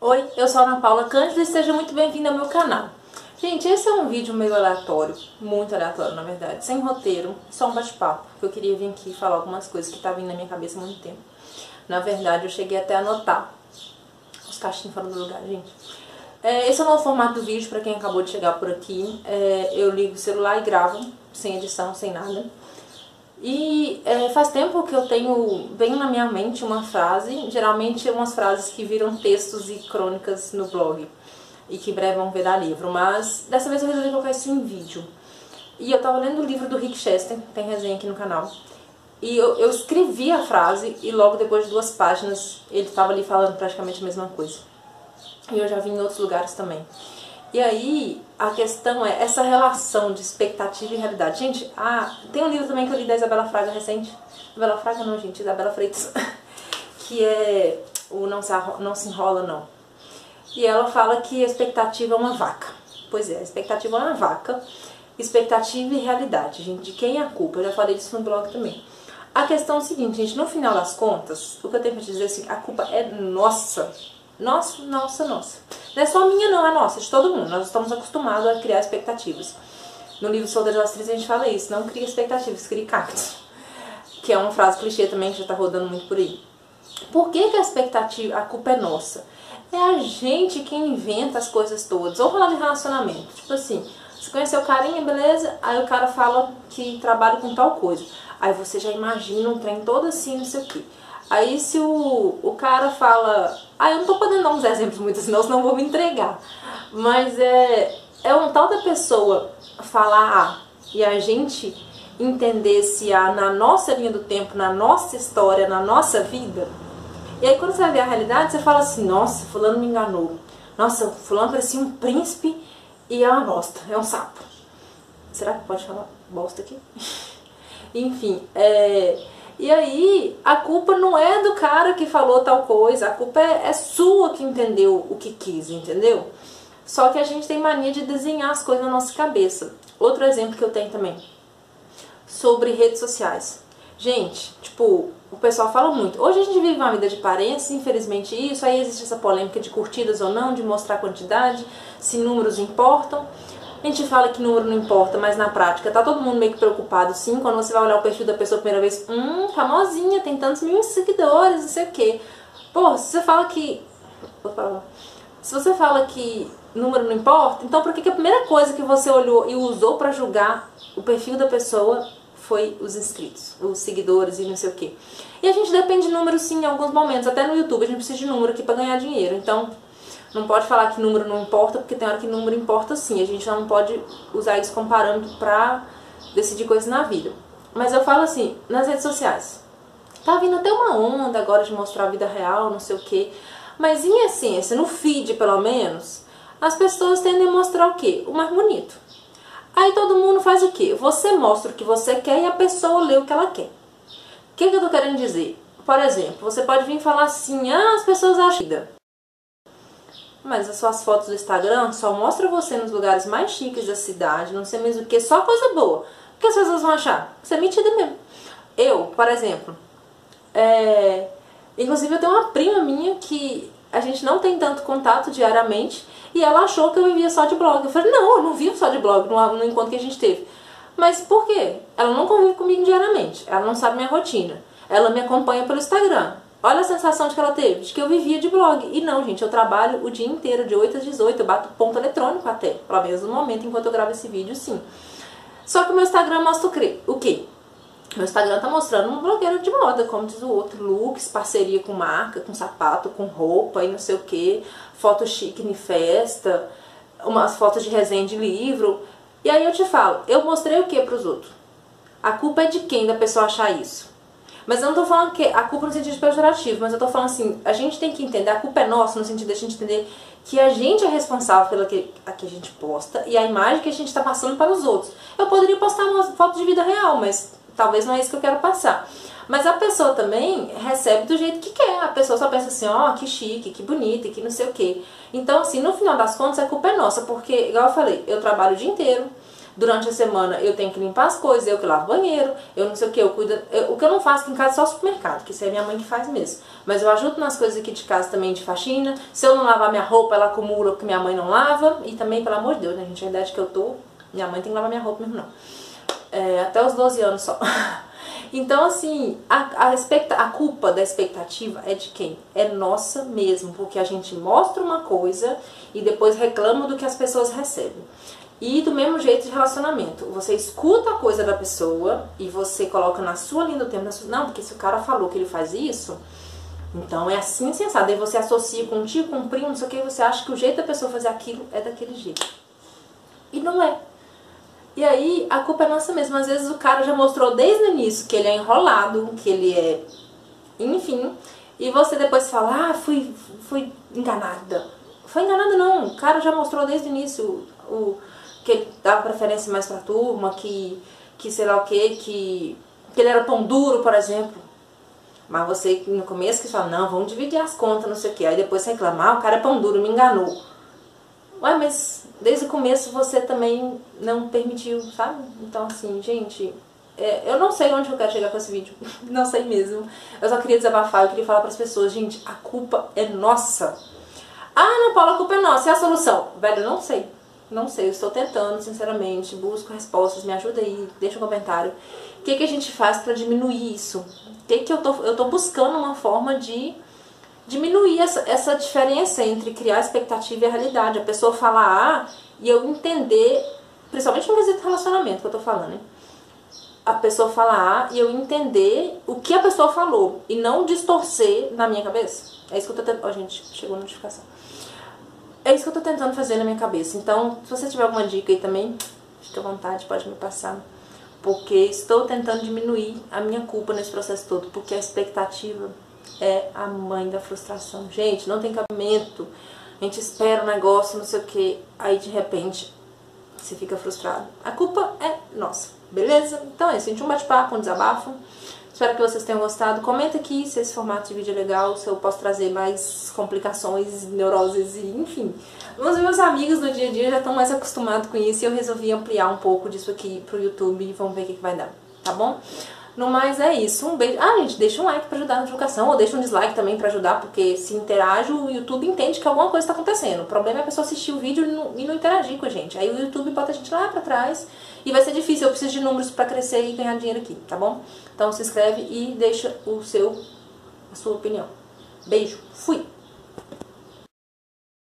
Oi, eu sou a Ana Paula Cândido e seja muito bem-vinda ao meu canal. Gente, esse é um vídeo meio aleatório, muito aleatório na verdade, sem roteiro, só um bate-papo, porque eu queria vir aqui falar algumas coisas que estavam na minha cabeça há muito tempo. Na verdade, eu cheguei até a anotar os cachinhos fora do lugar, gente. Esse é o novo formato do vídeo, pra quem acabou de chegar por aqui. Eu ligo o celular e gravo, sem edição, sem nada. E faz tempo que eu tenho bem na minha mente uma frase, geralmente umas frases que viram textos e crônicas no blog e que em breve vão virar livro, mas dessa vez eu resolvi colocar isso em vídeo. E eu tava lendo o livro do Rick Chester, tem resenha aqui no canal, e eu escrevi a frase e logo depois de 2 páginas ele tava ali falando praticamente a mesma coisa. E eu já vi em outros lugares também. E aí, a questão é essa relação de expectativa e realidade. Gente, tem um livro também que eu li da Isabela Fraga recente. Isabela Fraga não, gente, Isabela Freitas. Que é o Não Se Enrola, Não. E ela fala que a expectativa é uma vaca. Pois é, a expectativa é uma vaca. Expectativa e realidade, gente. De quem é a culpa? Eu já falei disso no blog também. A questão é o seguinte, gente. No final das contas, o que eu tenho pra dizer é assim, a culpa é nossa. Nossa. Não é só minha não, é nossa, de todo mundo. Nós estamos acostumados a criar expectativas. No livro Solteiros das Trilhas a gente fala isso, não cria expectativas, cria cactos. Que é uma frase clichê também que já tá rodando muito por aí. Por que a expectativa, a culpa é nossa? É a gente que inventa as coisas todas. Ou falar de relacionamento, tipo assim, você conheceu o carinha, beleza? Aí o cara fala que trabalha com tal coisa. Aí você já imagina um trem todo assim, não sei o que. Aí se o cara fala... eu não tô podendo dar uns exemplos muito assim, senão eu vou me entregar. Mas é um tal da pessoa falar e a gente entender se na nossa linha do tempo, na nossa história, na nossa vida. E aí quando você vai ver a realidade, você fala assim, nossa, fulano me enganou. Nossa, fulano parecia um príncipe e é uma bosta, é um sapo. Será que pode falar bosta aqui? Enfim, E aí, a culpa não é do cara que falou tal coisa, a culpa é sua que entendeu o que quis, entendeu? Só que a gente tem mania de desenhar as coisas na nossa cabeça. Outro exemplo que eu tenho também, sobre redes sociais. Gente, tipo, o pessoal fala muito. Hoje a gente vive uma vida de aparência, infelizmente isso, aí existe essa polêmica de curtidas ou não, de mostrar quantidade, se números importam. A gente fala que número não importa, mas na prática tá todo mundo meio que preocupado sim. Quando você vai olhar o perfil da pessoa a primeira vez, famosinha, tem tantos mil seguidores, não sei o quê. Pô, se você fala que... Se você fala que número não importa, então por que a primeira coisa que você olhou e usou pra julgar o perfil da pessoa foi os inscritos, os seguidores e não sei o quê? E a gente depende de número sim em alguns momentos, até no YouTube a gente precisa de número aqui pra ganhar dinheiro, então... Não pode falar que número não importa, porque tem hora que número importa sim. A gente não pode usar isso como parâmetro pra decidir coisas na vida. Mas eu falo assim, nas redes sociais. Tá vindo até uma onda agora de mostrar a vida real, não sei o quê. Mas em essência, no feed pelo menos, as pessoas tendem a mostrar o quê? O mais bonito. Aí todo mundo faz o quê? Você mostra o que você quer e a pessoa lê o que ela quer. O que eu tô querendo dizer? Por exemplo, você pode vir falar assim, as pessoas acham... Mas as suas fotos do Instagram só mostram você nos lugares mais chiques da cidade, não sei mesmo o que, só coisa boa. O que as pessoas vão achar? Você é mentira mesmo. Eu, por exemplo, inclusive eu tenho uma prima minha que a gente não tem tanto contato diariamente e ela achou que eu vivia só de blog. Eu falei, não, eu não vivo só de blog no encontro que a gente teve. Mas por quê? Ela não convive comigo diariamente, ela não sabe minha rotina. Ela me acompanha pelo Instagram. Olha a sensação de que ela teve, de que eu vivia de blog. E não, gente, eu trabalho o dia inteiro, de 8 às 18, eu bato ponto eletrônico até, pelo menos no momento enquanto eu gravo esse vídeo, sim. Só que o meu Instagram mostra o quê? Meu Instagram tá mostrando uma blogueira de moda, como diz o outro, looks, parceria com marca, com sapato, com roupa e não sei o quê, foto chique em festa, umas fotos de resenha de livro. E aí eu te falo, eu mostrei o quê pros outros? A culpa é de quem da pessoa achar isso? Mas eu não tô falando que a culpa no sentido pejorativo, mas eu tô falando assim, a gente tem que entender, a culpa é nossa no sentido de a gente entender que a gente é responsável pela que a gente posta e a imagem que a gente tá passando para os outros. Eu poderia postar uma foto de vida real, mas talvez não é isso que eu quero passar. Mas a pessoa também recebe do jeito que quer, a pessoa só pensa assim, que chique, que bonita, que não sei o quê. Então assim, no final das contas a culpa é nossa, porque, igual eu falei, eu trabalho o dia inteiro, Durante a semana eu tenho que limpar as coisas, eu que lavo banheiro, eu não sei o que, eu cuido. O que eu não faço aqui em casa é só o supermercado, que isso é minha mãe que faz mesmo. Mas eu ajudo nas coisas aqui de casa também de faxina. Se eu não lavar minha roupa, ela acumula porque minha mãe não lava. E também, pelo amor de Deus, né, gente, a idade que eu tô, minha mãe tem que lavar minha roupa mesmo não. Até os 12 anos só. Então, assim, a culpa da expectativa é de quem? É nossa mesmo, porque a gente mostra uma coisa e depois reclama do que as pessoas recebem. E do mesmo jeito de relacionamento, você escuta a coisa da pessoa e você coloca na sua linha do tempo, não, porque se o cara falou que ele faz isso, então é assim sensato. Daí você associa com um tio, com um primo, não sei o que, você acha que o jeito da pessoa fazer aquilo é daquele jeito. E não é. E aí, a culpa é nossa mesmo. Às vezes o cara já mostrou desde o início que ele é enrolado, que ele é... Enfim. E você depois fala, ah, fui enganada. Foi enganada não. O cara já mostrou desde o início que ele dava preferência mais pra turma, que sei lá o que ele era pão duro, por exemplo. Mas você, no começo, que fala, não, vamos dividir as contas, não sei o que. Aí depois você reclama, ah, o cara é pão duro, me enganou. Ué, mas desde o começo você também não permitiu, sabe? Então, assim, gente, eu não sei onde eu quero chegar com esse vídeo. Não sei mesmo. Eu só queria desabafar, eu queria falar pras pessoas, gente, a culpa é nossa. Ah, Ana Paula, a culpa é nossa. E a solução? Velho, eu não sei. Não sei, eu estou tentando, sinceramente. Busco respostas, me ajuda aí, deixa um comentário. O que a gente faz pra diminuir isso? Eu tô buscando uma forma de diminuir essa diferença entre criar expectativa e a realidade. A pessoa falar e eu entender, principalmente no quesito relacionamento que eu tô falando, hein? A pessoa falar e eu entender o que a pessoa falou e não distorcer na minha cabeça. É isso que eu tô tentando... Ó, gente, chegou a notificação. É isso que eu tô tentando fazer na minha cabeça. Então, se você tiver alguma dica aí também, fique à vontade, pode me passar. Porque estou tentando diminuir a minha culpa nesse processo todo, porque a expectativa é a mãe da frustração. Gente, não tem cabimento. A gente espera um negócio, não sei o que, aí de repente você fica frustrado. A culpa é nossa, beleza? Então é isso, gente, um bate-papo, um desabafo. Espero que vocês tenham gostado. Comenta aqui se esse formato de vídeo é legal, se eu posso trazer mais complicações, neuroses e enfim. Os meus amigos no dia a dia já estão mais acostumados com isso e eu resolvi ampliar um pouco disso aqui pro YouTube e vamos ver o que vai dar, tá bom? No mais é isso, um beijo. Ah, gente, deixa um like pra ajudar na divulgação, ou deixa um dislike também pra ajudar, porque se interage, o YouTube entende que alguma coisa tá acontecendo. O problema é a pessoa assistir o vídeo e não interagir com a gente. Aí o YouTube bota a gente lá pra trás e vai ser difícil, eu preciso de números pra crescer e ganhar dinheiro aqui, tá bom? Então se inscreve e deixa a sua opinião. Beijo, fui!